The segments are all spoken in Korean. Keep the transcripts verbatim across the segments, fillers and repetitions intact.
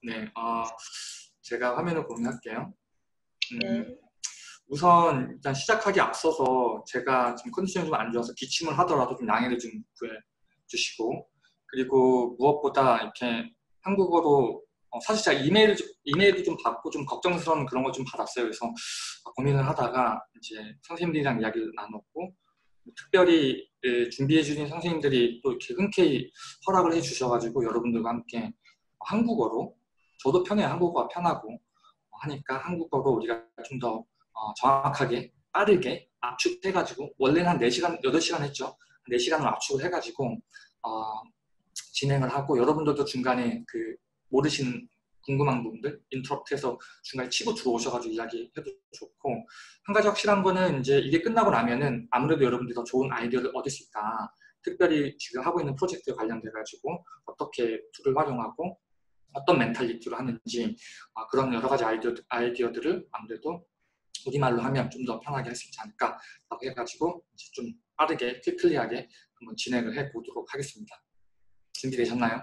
네, 어, 제가 화면을 공유할게요. 음, 네. 우선 일단 시작하기 앞서서 제가 지금 컨디션이 좀 안 좋아서 기침을 하더라도 좀 양해를 좀 구해 주시고, 그리고 무엇보다 이렇게 한국어로 어, 사실 제가 이메일 이메일도 좀 받고 좀 걱정스러운 그런 걸 좀 받았어요. 그래서 고민을 하다가 이제 선생님들이랑 이야기를 나눴고, 특별히 예, 준비해 주신 선생님들이 또 이렇게 흔쾌히 허락을 해 주셔가지고 여러분들과 함께 한국어로, 저도 편해요. 한국어가 편하고 하니까 한국어로 우리가 좀 더 어, 정확하게 빠르게 압축해가지고, 원래는 한 네 시간, 여덟 시간 했죠. 네 시간을 압축을 해가지고 어, 진행을 하고, 여러분들도 중간에 그 모르시는 궁금한 부분들 인터럽트해서 중간에 치고 들어오셔가지고 이야기해도 좋고, 한 가지 확실한 거는 이제 이게 끝나고 나면은 아무래도 여러분들이 더 좋은 아이디어를 얻을 수 있다. 특별히 지금 하고 있는 프로젝트에 관련돼가지고 어떻게 툴을 활용하고 어떤 멘탈리티로 하는지, 아, 그런 여러 가지 아이디어, 아이디어들을 아무래도 우리말로 하면 좀 더 편하게 할 수 있지 않을까라고 해가지고 이제 좀 빠르게 퀵클리하게 한번 진행을 해보도록 하겠습니다. 준비되셨나요?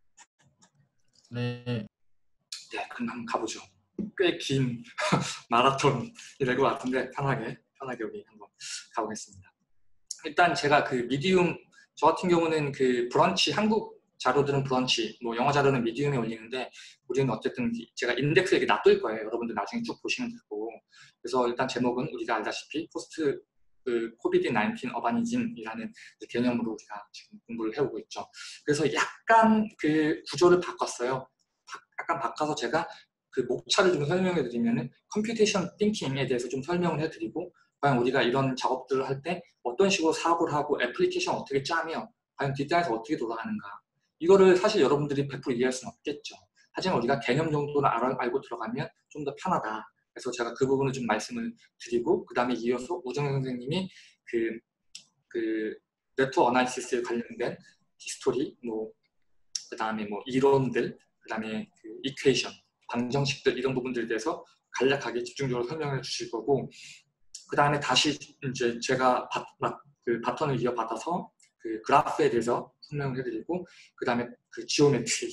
네. 네, 그럼 한번 가보죠. 꽤 긴 마라톤이 될 것 같은데 편하게 편하게 우리 한번 가보겠습니다. 일단 제가 그 미디움, 저 같은 경우는 그 브런치, 한국 자료들은 브런치, 뭐 영어 자료는 미디움에 올리는데, 우리는 어쨌든 제가 인덱스에 이렇게 놔둘 거예요. 여러분들 나중에 쭉 보시면 되고. 그래서 일단 제목은 우리가 알다시피 포스트 그 코비드 나인틴 어바니즘이라는 개념으로 우리가 지금 공부를 해오고 있죠. 그래서 약간 그 구조를 바꿨어요. 약간 바꿔서 제가 그 목차를 좀 설명해 드리면은 컴퓨테이션 띵킹에 대해서 좀 설명을 해드리고, 과연 우리가 이런 작업들을 할 때 어떤 식으로 사고를 하고 애플리케이션 어떻게 짜며 과연 뒷단에서 어떻게 돌아가는가, 이거를 사실 여러분들이 백 퍼센트 이해할 수는 없겠죠. 하지만 우리가 개념 정도는 알아, 알고 들어가면 좀 더 편하다. 그래서 제가 그 부분을 좀 말씀을 드리고, 그 다음에 이어서 우정현 선생님이 그, 그 네트워크 어나리시스에 관련된 히스토리, 뭐 그 다음에 뭐 이론들, 그 다음에 그 이퀘이션, 방정식들, 이런 부분들에 대해서 간략하게 집중적으로 설명해 주실 거고, 그 다음에 다시 이제 제가 바, 그 바톤을 이어받아서 그 그래프에 대해서 설명을 해드리고, 그 다음에 그 지오메트리,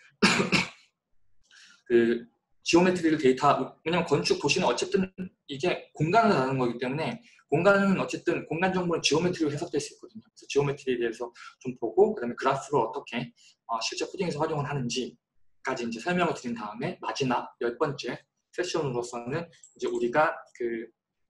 그 지오메트리를 데이터, 왜냐면 건축 도시는 어쨌든 이게 공간을 다루는 거기 때문에, 공간은 어쨌든 공간 정보는 지오메트리로 해석될 수 있거든요. 그래서 지오메트리에 대해서 좀 보고, 그 다음에 그래프를 어떻게 어, 실제 코딩에서 활용을 하는지까지 이제 설명을 드린 다음에, 마지막 열 번째 세션으로서는 이제 우리가 그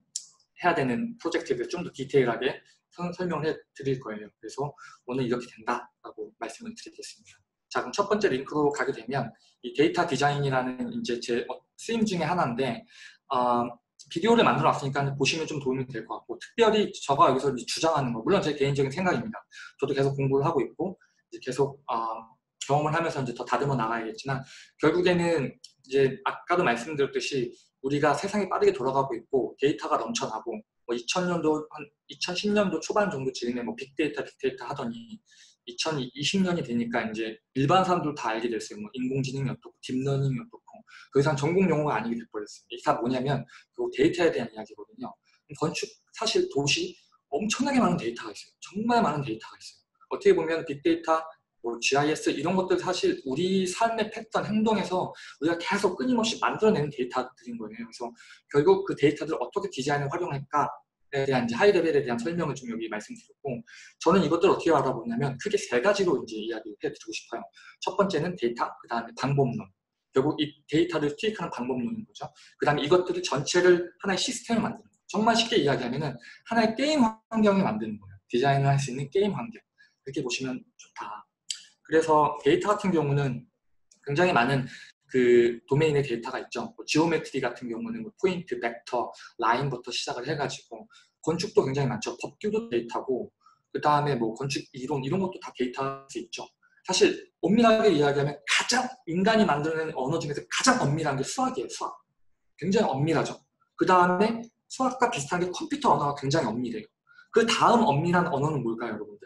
해야 되는 프로젝트에 대해서 좀 더 디테일하게 설명을 해 드릴 거예요. 그래서 오늘 이렇게 된다라고 말씀을 드리겠습니다. 자, 그럼 첫 번째 링크로 가게 되면 이 데이터 디자인이라는 이제 제 쓰임 중에 하나인데, 어, 비디오를 만들어 놨으니까 보시면 좀 도움이 될 것 같고, 특별히 저가 여기서 주장하는 거, 물론 제 개인적인 생각입니다. 저도 계속 공부를 하고 있고 이제 계속 어, 경험을 하면서 이제 더 다듬어 나가야겠지만, 결국에는 이제 아까도 말씀드렸듯이 우리가 세상이 빠르게 돌아가고 있고 데이터가 넘쳐나고, 뭐 이천 년도 한 이천십 년도 초반 정도 즈음에 뭐 빅데이터 빅데이터 하더니 이천이십 년이 되니까 이제 일반 사람들 다 알게 됐어요. 뭐 인공지능이 어떻고 딥러닝이 어떻고, 더 이상 전공 용어가 아니게 돼버렸어요. 이게 다 뭐냐면 그 데이터에 대한 이야기거든요. 건축, 사실 도시 엄청나게 많은 데이터가 있어요. 정말 많은 데이터가 있어요. 어떻게 보면 빅데이터, 뭐 지아이에스 이런 것들 사실 우리 삶의 패턴, 행동에서 우리가 계속 끊임없이 만들어내는 데이터들인 거예요. 그래서 결국 그 데이터들을 어떻게 디자인을 활용할까에 대한 이제 하이 레벨에 대한 설명을 좀 여기 말씀드렸고, 저는 이것들을 어떻게 알아보냐면 크게 세 가지로 이제 이야기를 해드리고 싶어요. 첫 번째는 데이터, 그 다음에 방법론. 결국 이 데이터를 투입하는 방법론인 거죠. 그 다음에 이것들을 전체를 하나의 시스템을 만드는 거예요. 정말 쉽게 이야기하면은 하나의 게임 환경을 만드는 거예요. 디자인을 할 수 있는 게임 환경. 그렇게 보시면 좋다. 그래서 데이터 같은 경우는 굉장히 많은 그 도메인의 데이터가 있죠. 뭐 지오메트리 같은 경우는 뭐 포인트, 벡터, 라인부터 시작을 해가지고, 건축도 굉장히 많죠. 법규도 데이터고, 그 다음에 뭐 건축 이론 이런 것도 다 데이터일 수 있죠. 사실 엄밀하게 이야기하면 가장 인간이 만드는 언어 중에서 가장 엄밀한 게 수학이에요. 수학. 굉장히 엄밀하죠. 그 다음에 수학과 비슷한 게 컴퓨터 언어가 굉장히 엄밀해요. 그 다음 엄밀한 언어는 뭘까요, 여러분들?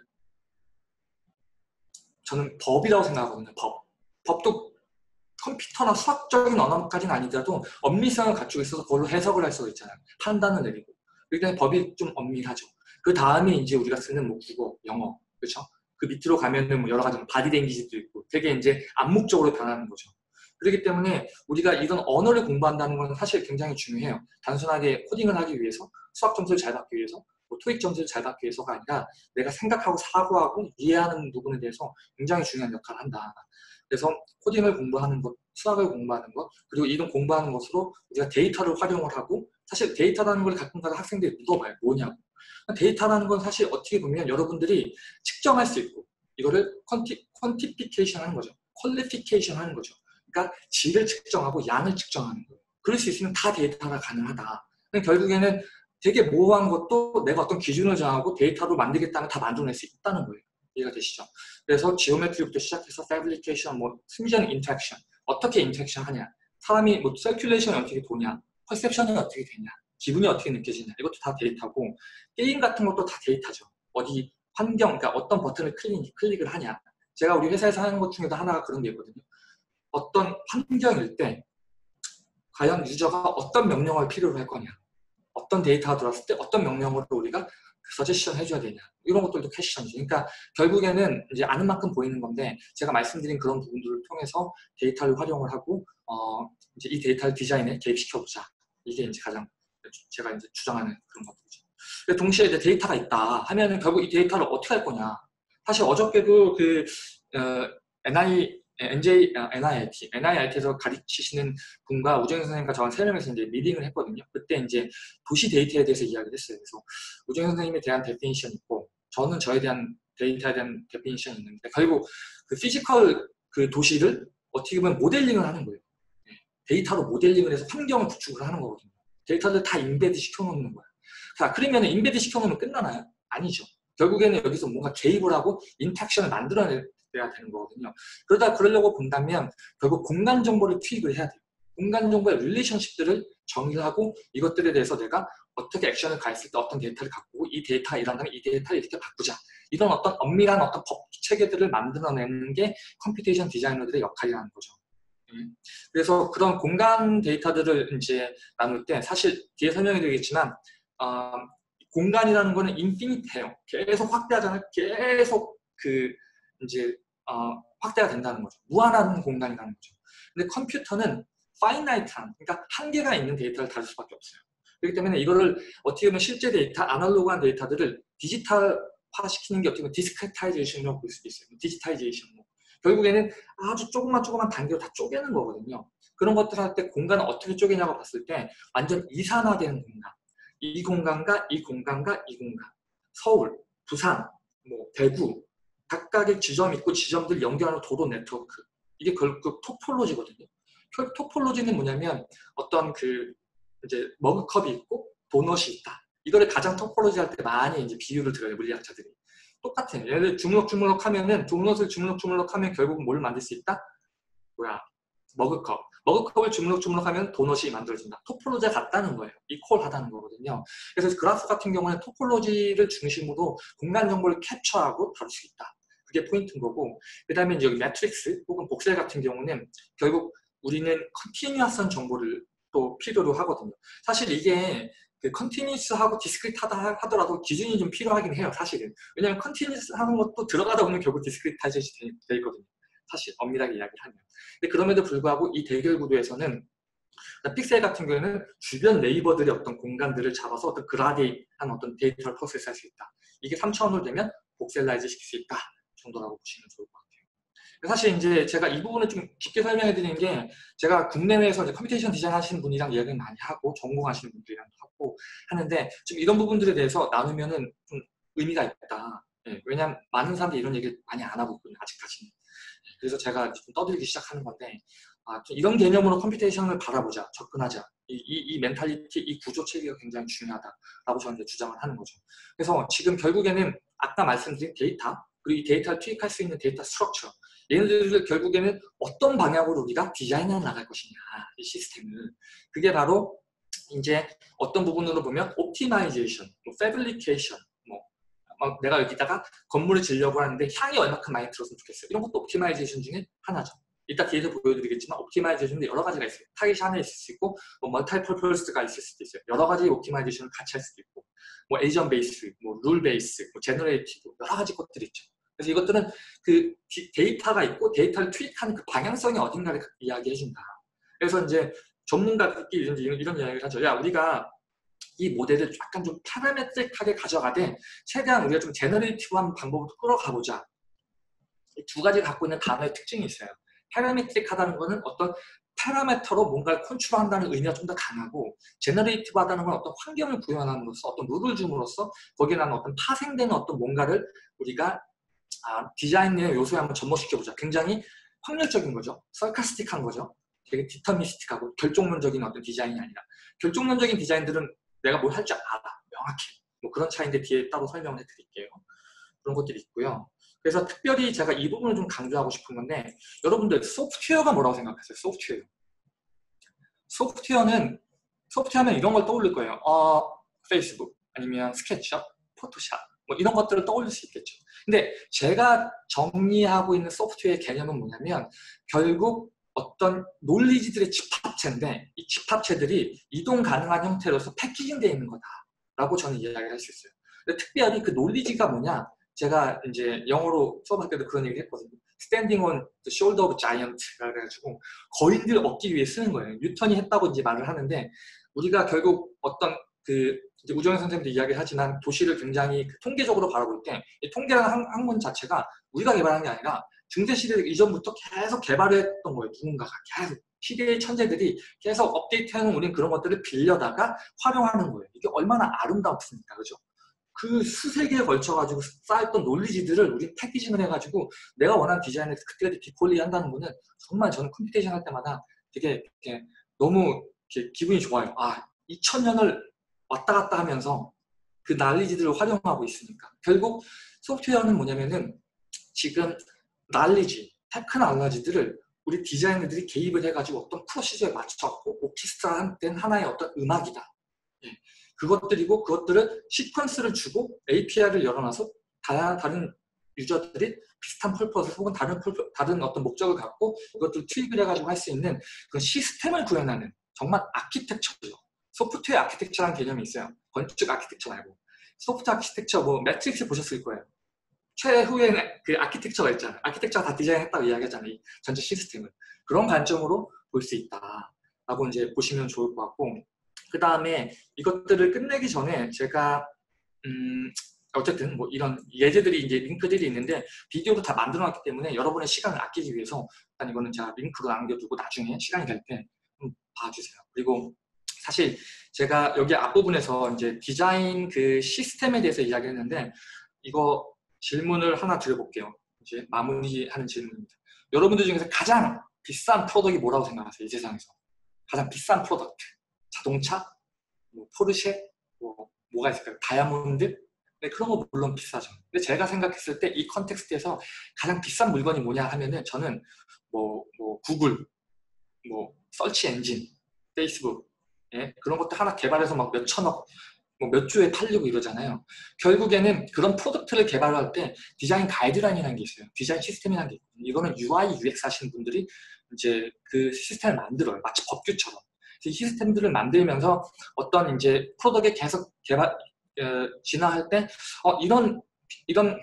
저는 법이라고 생각하거든요. 법. 법도 컴퓨터나 수학적인 언어까지는 아니더라도 엄밀성을 갖추고 있어서 그걸로 해석을 할 수가 있잖아요. 판단을 내리고. 그러니까 법이 좀 엄밀하죠. 그 다음에 이제 우리가 쓰는 뭐 국어, 영어, 그렇죠? 그 밑으로 가면은 뭐 여러 가지 바디랭귀지도 있고 되게 이제 암묵적으로 변하는 거죠. 그렇기 때문에 우리가 이런 언어를 공부한다는 건 사실 굉장히 중요해요. 단순하게 코딩을 하기 위해서, 수학 점수를 잘 받기 위해서, 뭐 토익 점수를 잘 받기 위해서가 아니라 내가 생각하고 사고하고 이해하는 부분에 대해서 굉장히 중요한 역할을 한다. 그래서 코딩을 공부하는 것, 수학을 공부하는 것, 그리고 이런 공부하는 것으로 우리가 데이터를 활용을 하고, 사실 데이터라는 걸 가끔가다 학생들이 물어봐요. 뭐냐고. 데이터라는 건 사실 어떻게 보면 여러분들이 측정할 수 있고, 이거를 퀀티, 퀀티피케이션 하는 거죠. 퀄리피케이션 하는 거죠. 그러니까 질을 측정하고 양을 측정하는 거예요. 그럴 수 있으면 다 데이터가 가능하다. 결국에는 되게 모호한 것도 내가 어떤 기준을 정하고 데이터로 만들겠다면 다 만들어낼 수 있다는 거예요. 이해가 되시죠? 그래서 지오메트리부터 시작해서 패브리케이션, 뭐 심지어는 인터랙션, 어떻게 인터랙션 하냐, 사람이 뭐 서큘레이션이 어떻게 도냐, 퍼셉션이 어떻게 되냐, 기분이 어떻게 느껴지냐, 이것도 다 데이터고, 게임 같은 것도 다 데이터죠. 어디 환경, 그러니까 어떤 버튼을 클릭, 클릭을 하냐. 제가 우리 회사에서 하는 것 중에도 하나가 그런 게 있거든요. 어떤 환경일 때 과연 유저가 어떤 명령을 필요로 할 거냐, 어떤 데이터가 들어왔을 때 어떤 명령으로 우리가 서제션 해줘야 되냐, 이런 것들도 퀘스천이죠. 그러니까 결국에는 이제 아는 만큼 보이는 건데, 제가 말씀드린 그런 부분들을 통해서 데이터를 활용을 하고 어 이제 이 데이터를 디자인에 개입시켜보자. 이게 이제 가장 제가 이제 주장하는 그런 것들이죠. 동시에 이제 데이터가 있다 하면은 결국 이 데이터를 어떻게 할 거냐. 사실 어저께도 그 어, 엔아이 엔제이, 엔아이아이티, 엔아이아이티에서 가르치시는 분과 우정현 선생님과 저랑 세 명이서 이제 미팅을 했거든요. 그때 이제 도시 데이터에 대해서 이야기를 했어요. 그래서 우정현 선생님에 대한 데피니션이 있고, 저는 저에 대한 데이터에 대한 데피니션이 있는데, 결국 그 피지컬 그 도시를 어떻게 보면 모델링을 하는 거예요. 데이터로 모델링을 해서 환경을 구축을 하는 거거든요. 데이터를 다 인베드 시켜놓는 거야. 자, 그러면 인베드 시켜놓으면 끝나나요? 아니죠. 결국에는 여기서 뭔가 개입을 하고 인터랙션을 만들어낼 돼야 되는 거거든요. 그러다 그러려고 본다면 결국 공간 정보를 투입을 해야 돼요. 공간 정보의 릴레이션십들을 정의하고, 이것들에 대해서 내가 어떻게 액션을 가했을 때 어떤 데이터를 갖고 이 데이터가 일어나면 이 데이터를 이렇게 바꾸자. 이런 어떤 엄밀한 어떤 법 체계들을 만들어내는 게 컴퓨테이션 디자이너들의 역할이라는 거죠. 그래서 그런 공간 데이터들을 이제 나눌 때, 사실 뒤에 설명이 되겠지만 어, 공간이라는 거는 인피니트해요. 계속 확대하잖아요. 계속 그 이제 어, 확대가 된다는 거죠. 무한한 공간이라는 거죠. 근데 컴퓨터는 파이나이트한, 그러니까 한계가 있는 데이터를 다룰 수밖에 없어요. 그렇기 때문에 이거를 어떻게 보면 실제 데이터, 아날로그한 데이터들을 디지털화 시키는 게 어떻게 보면 디스크레타이제이션이라고 볼 수도 있어요. 디지타이제이션. 뭐. 결국에는 아주 조그만 조그만 단계로 다 쪼개는 거거든요. 그런 것들 할 때 공간을 어떻게 쪼개냐고 봤을 때 완전 이산화되는 공간. 이 공간과 이 공간과 이 공간. 서울, 부산, 뭐 대구, 각각의 지점이 있고 지점들 연결하는 도로 네트워크. 이게 결국 토폴로지거든요. 토폴로지는 뭐냐면 어떤 그 이제 머그컵이 있고 도넛이 있다. 이거를 가장 토폴로지 할 때 많이 이제 비유를 들어요, 물리학자들이. 똑같아요. 예를 들어 주물럭주물럭 하면은 도넛을 주물럭주물럭 하면 결국 뭘 만들 수 있다? 뭐야? 머그컵. 머그컵을 주물럭주물럭 하면 도넛이 만들어진다. 토폴로지가 같다는 거예요. 이퀄하다는 거거든요. 그래서 그래프 같은 경우는 토폴로지를 중심으로 공간 정보를 캡처하고 다룰 수 있다. 그게 포인트인 거고, 그 다음에 여기 매트릭스 혹은 복셀 같은 경우는 결국 우리는 컨티뉴어스한 정보를 또 필요로 하거든요. 사실 이게 그 컨티뉴어스하고 디스크리트하다 하더라도 기준이 좀 필요하긴 해요, 사실은. 왜냐하면 컨티뉴어스 하는 것도 들어가다 보면 결국 디스크리타이제이션이 돼 있거든요. 사실 엄밀하게 이야기를 하면. 근데 그럼에도 불구하고 이 대결 구도에서는 픽셀 같은 경우에는 주변 네이버들의 어떤 공간들을 잡아서 어떤 그라데이한 어떤 데이터를 프로세스할 수 있다. 이게 삼 차원으로 되면 복셀라이즈 시킬 수 있다 정도라고 보시면 좋을 것 같아요. 사실 이제 제가 이 부분을 좀 깊게 설명해 드리는 게, 제가 국내외에서 이제 컴퓨테이션 디자인 하시는 분이랑 이야기를 많이 하고 전공하시는 분들이랑 하고 하는데, 좀 이런 부분들에 대해서 나누면은 좀 의미가 있다. 예, 왜냐하면 많은 사람들이 이런 얘기를 많이 안 하고 있거든요, 아직까지는. 그래서 제가 좀 떠들기 시작하는 건데, 아, 좀 이런 개념으로 컴퓨테이션을 바라보자, 접근하자. 이, 이, 이 멘탈리티, 이 구조 체계가 굉장히 중요하다라고 저는 주장을 하는 거죠. 그래서 지금 결국에는 아까 말씀드린 데이터, 그리고 이 데이터를 투입할 수 있는 데이터 스트럭처, 얘네들을 결국에는 어떤 방향으로 우리가 디자인해 나갈 것이냐, 이 시스템을. 그게 바로 이제 어떤 부분으로 보면 옵티마이제이션, 뭐 패브리케이션, 뭐 어, 내가 여기다가 건물을 지으려고 하는데 향이 얼마큼 많이 들었으면 좋겠어요. 이런 것도 옵티마이제이션 중에 하나죠. 이따 뒤에서 보여드리겠지만 옵티마이제이션도 여러 가지가 있어요. 타깃이 하나 있을 수 있고, 뭐 멀티퍼포스가 있을 수도 있어요. 여러 가지 옵티마이제이션을 같이 할 수도 있고, 뭐 에이전 베이스, 뭐 룰 베이스, 뭐 제너레이티브, 여러 가지 것들이 있죠. 그래서 이것들은 그 데이터가 있고 데이터를 투입하는 그 방향성이 어딘가를 이야기해준다. 그래서 이제 전문가들끼리 이런, 이런 이야기를 하죠. 야, 우리가 이 모델을 약간 좀 파라메트릭하게 가져가되 최대한 우리가 좀 제너레이티브한 방법으로 끌어가보자. 이 두 가지 갖고 있는 단어의 특징이 있어요. 파라메트릭하다는 것은 어떤 파라메터로 뭔가를 컨트롤한다는 의미가 좀 더 강하고, 제너레이티브하다는 건 어떤 환경을 구현함으로써 어떤 룰을 줌으로써 거기에 나는 어떤 파생되는 어떤 뭔가를 우리가 아, 디자인의 요소에 한번 접목시켜보자. 굉장히 확률적인 거죠. 설카스틱한 거죠. 되게 디터미스틱하고 결정론적인 어떤 디자인이 아니라, 결정론적인 디자인들은 내가 뭘 할 줄 알아. 명확해. 뭐 그런 차이인데 뒤에 따로 설명을 해드릴게요. 그런 것들이 있고요. 그래서 특별히 제가 이 부분을 좀 강조하고 싶은 건데, 여러분들 소프트웨어가 뭐라고 생각하세요? 소프트웨어. 소프트웨어는, 소프트웨어는 이런 걸 떠올릴 거예요. 어, 페이스북, 아니면 스케치업, 포토샵, 뭐 이런 것들을 떠올릴 수 있겠죠. 근데 제가 정리하고 있는 소프트웨어의 개념은 뭐냐면, 결국 어떤 논리지들의 집합체인데, 이 집합체들이 이동 가능한 형태로서 패키징되어 있는 거다라고 저는 이야기를 할 수 있어요. 근데 특별히 그 논리지가 뭐냐? 제가 이제 영어로 수업할 때도 그런 얘기를 했거든요. Standing on the shoulder of giant가 그래가지고 거인들 얻기 위해 쓰는 거예요. 뉴턴이 했다고 이제 말을 하는데, 우리가 결국 어떤 그 이제 우정현 선생님도 이야기를 하지만 도시를 굉장히 그 통계적으로 바라볼 때 이 통계라는 학, 학문 자체가 우리가 개발한 게 아니라 중세시대 이전부터 계속 개발을 했던 거예요. 누군가가 계속 시대의 천재들이 계속 업데이트하는, 우리는 그런 것들을 빌려다가 활용하는 거예요. 이게 얼마나 아름답습니까, 그죠? 그 수세기에 걸쳐가지고 쌓였던 논리지들을 우리 패키징을 해가지고 내가 원하는 디자인을 그때그때 뒷폴리 한다는 거는 정말 저는 컴퓨테이션 할 때마다 되게, 되게 너무 이렇게 기분이 좋아요. 아, 이천 년을 왔다 갔다 하면서 그 난리지들을 활용하고 있으니까. 결국 소프트웨어는 뭐냐면은 지금 난리지, 테크놀로지들을 우리 디자이너들이 개입을 해가지고 어떤 프로시저에 맞춰갖고 오케스트라 된 하나의 어떤 음악이다. 예. 그것들이고, 그것들을 시퀀스를 주고 에이피아이를 열어놔서 다양한 다른 유저들이 비슷한 펄퍼스 혹은 다른 펄퍼, 다른 어떤 목적을 갖고 이것들을 투입을 해가지고 할 수 있는 그 시스템을 구현하는 정말 아키텍처죠. 소프트웨어 아키텍처라는 개념이 있어요. 건축 아키텍처 말고. 소프트 아키텍처, 뭐 매트릭스 보셨을 거예요. 최후에는 그 아키텍처가 있잖아요. 아키텍처가 다 디자인했다고 이야기하잖아요. 이 전체 시스템을. 그런 관점으로 볼 수 있다라고 이제 보시면 좋을 것 같고, 그 다음에 이것들을 끝내기 전에 제가 음 어쨌든 뭐 이런 예제들이 이제 링크들이 있는데 비디오도 다 만들어놨기 때문에 여러분의 시간을 아끼기 위해서 일단 이거는 제가 링크로 남겨두고 나중에 시간이 될 때 봐주세요. 그리고 사실 제가 여기 앞부분에서 이제 디자인 그 시스템에 대해서 이야기했는데, 이거 질문을 하나 드려볼게요. 이제 마무리하는 질문입니다. 여러분들 중에서 가장 비싼 프로덕트이 뭐라고 생각하세요? 이 세상에서 가장 비싼 프로덕트. 자동차, 뭐 포르쉐, 뭐 뭐가 있을까요? 다이아몬드? 네, 그런 거 물론 비싸죠. 근데 제가 생각했을 때 이 컨텍스트에서 가장 비싼 물건이 뭐냐 하면은 저는 뭐, 뭐 구글, 뭐 서치 엔진, 페이스북, 예? 그런 것도 하나 개발해서 막 몇 천억, 뭐 몇 조에 팔리고 이러잖아요. 결국에는 그런 프로덕트를 개발할 때 디자인 가이드라인이라는 게 있어요. 디자인 시스템이라는 게 있거든요. 이거는 유아이, 유엑스 하시는 분들이 이제 그 시스템을 만들어요. 마치 법규처럼. 이 시스템들을 만들면서 어떤 이제 프로덕트에 계속 개발, 어, 진화할 때, 어, 이런, 이런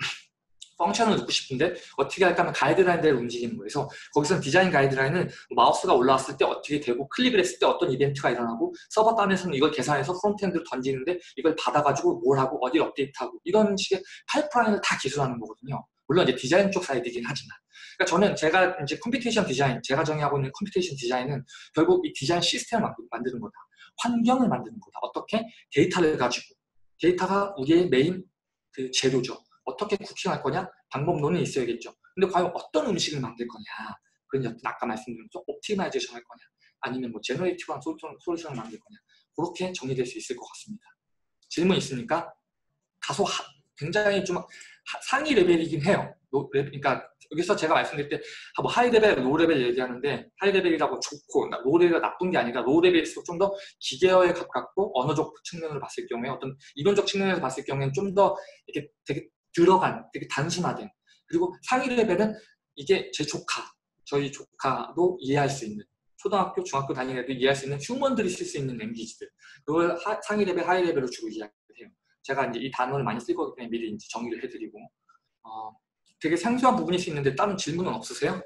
펑션을 넣고 싶은데 어떻게 할까 하면 가이드라인대로 움직이는 거예요. 그래서 거기서 디자인 가이드라인은 마우스가 올라왔을 때 어떻게 되고, 클릭을 했을 때 어떤 이벤트가 일어나고, 서버 단에서는 이걸 계산해서 프론트엔드로 던지는데 이걸 받아가지고 뭘 하고 어디를 업데이트하고, 이런 식의 파이프라인을 다 기술하는 거거든요. 물론 이제 디자인 쪽 사이드이긴 하지만. 그러니까 저는 제가 이제 컴퓨테이션 디자인, 제가 정의하고 있는 컴퓨테이션 디자인은 결국 이 디자인 시스템을 만드는 거다. 환경을 만드는 거다. 어떻게 데이터를 가지고, 데이터가 우리의 메인 그 재료죠. 어떻게 쿠킹할 거냐? 방법론은 있어야겠죠. 근데 과연 어떤 음식을 만들 거냐? 그런 어떤 아까 말씀드린 좀 옵티마이제이션 할 거냐? 아니면 뭐 제너레이티브한 솔루션, 솔루션을 만들 거냐? 그렇게 정의될 수 있을 것 같습니다. 질문 있습니까? 다소 하, 굉장히 좀 하, 상위 레벨이긴 해요. 노, 레, 그러니까 여기서 제가 말씀드릴 때 뭐 하이 레벨, 로우 레벨 얘기하는데, 하이 레벨이라고 좋고 로우 레벨이 나쁜 게 아니라 로우 레벨일수록 좀 더 기계어에 가깝고 언어적 측면으로 봤을 경우에, 어떤 이론적 측면에서 봤을 경우에는 좀 더 이렇게 되게 들어간, 되게 단순화된, 그리고 상위 레벨은 이게 제 조카, 저희 조카도 이해할 수 있는, 초등학교, 중학교 다니는 애도 이해할 수 있는 휴먼들이 쓸 수 있는 랭귀지들, 그걸 하, 상위 레벨, 하위 레벨로 주로 이야기를 해요. 제가 이제 이 단어를 많이 쓸 거기 때문에 미리 이제 정리를 해드리고, 어, 되게 생소한 부분일 수 있는데 다른 질문은 없으세요?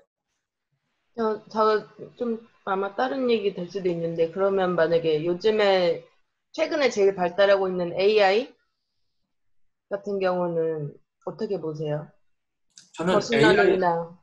저, 저 좀 아마 다른 얘기 될 수도 있는데, 그러면 만약에 요즘에 최근에 제일 발달하고 있는 에이아이 같은 경우는 어떻게 보세요? 저는 에이아이 머신러닝이나.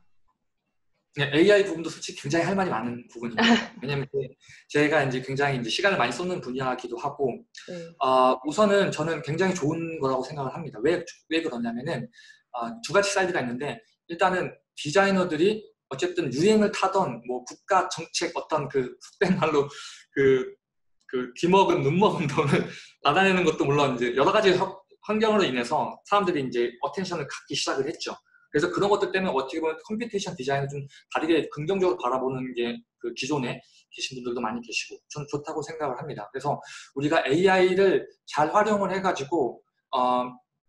에이아이 부분도 솔직히 굉장히 할 말이 많은 부분이에요. 왜냐면 이제 제가 이제 굉장히 이제 시간을 많이 쏟는 분야이기도 하고, 네. 어, 우선은 저는 굉장히 좋은 거라고 생각을 합니다. 왜, 왜 그러냐면은, 어, 두 가지 사이드가 있는데, 일단은 디자이너들이 어쨌든 유행을 타던 뭐 국가 정책 어떤 그 속된 말로 그, 그 귀먹은 눈먹은 돈을 받아내는 것도 물론 이제 여러 가지 허- 환경으로 인해서 사람들이 이제 어텐션을 갖기 시작을 했죠. 그래서 그런 것들 때문에 어떻게 보면 컴퓨테이션 디자인을 좀 다르게 긍정적으로 바라보는 게 그 기존에 계신 분들도 많이 계시고 저는 좋다고 생각을 합니다. 그래서 우리가 에이아이를 잘 활용을 해가지고 어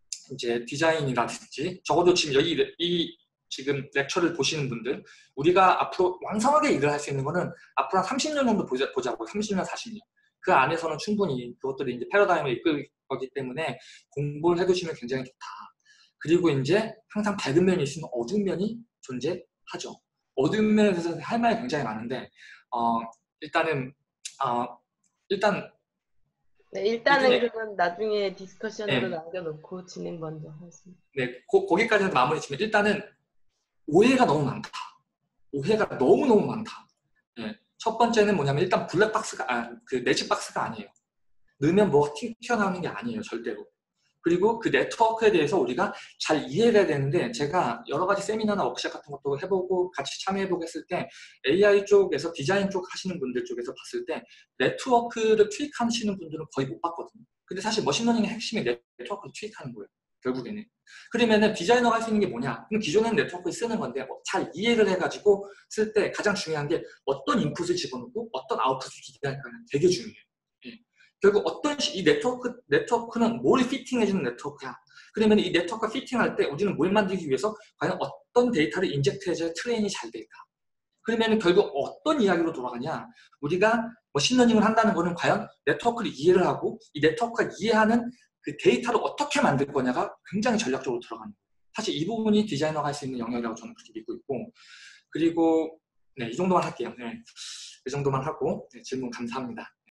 이제 디자인이라든지 적어도 지금 여기 이 지금 렉처를 보시는 분들 우리가 앞으로 왕성하게 일을 할 수 있는 거는 앞으로 한 삼십 년 정도 보자, 보자고 삼십 년, 사십 년 그 안에서는 충분히 그것들이 이제 패러다임을 이끌 거기 때문에 공부를 해두시면 굉장히 좋다. 그리고 이제 항상 밝은 면이 있으면 어두운 면이 존재하죠. 어두운 면에 대해서 할 말이 굉장히 많은데 어, 일단은 어, 일단 네, 일단은 이게 그건 나중에 디스커션으로 네, 남겨놓고 진행 먼저 하겠습니다. 네, 고, 거기까지 마무리 지면 일단은 오해가 너무 많다. 오해가 너무너무 많다. 예. 첫 번째는 뭐냐면 일단 블랙박스가 아, 그 매직박스가 아니에요. 넣으면 뭐가 튀- 튀어나오는 게 아니에요. 절대로. 그리고 그 네트워크에 대해서 우리가 잘 이해를 해야 되는데 제가 여러 가지 세미나나 워크숍 같은 것도 해보고 같이 참여해보고 했을 때 에이아이 쪽에서 디자인 쪽 하시는 분들 쪽에서 봤을 때 네트워크를 투입하시는 분들은 거의 못 봤거든요. 근데 사실 머신러닝의 핵심이 네트워크를 투입하는 거예요. 결국에는. 그러면은 디자이너가 할 수 있는 게 뭐냐? 그럼 기존에는 네트워크를 쓰는 건데 뭐 잘 이해를 해가지고 쓸 때 가장 중요한 게 어떤 인풋을 집어넣고 어떤 아웃풋을 기대할까는 되게 중요해요. 예. 결국 어떤 시, 이 네트워크, 네트워크는 뭘 피팅해주는 네트워크야. 그러면 이 네트워크가 피팅할 때 우리는 뭘 만들기 위해서 과연 어떤 데이터를 인젝트해줘야 트레인이 잘 될까. 그러면 결국 어떤 이야기로 돌아가냐. 우리가 머신러닝을 한다는 거는 과연 네트워크를 이해를 하고 이 네트워크가 이해하는 그 데이터를 어떻게 만들 거냐가 굉장히 전략적으로 들어가는 거예요. 사실 이 부분이 디자이너가 할 수 있는 영역이라고 저는 그렇게 믿고 있고 그리고 네, 이 정도만 할게요. 네, 이 정도만 하고 네, 질문 감사합니다.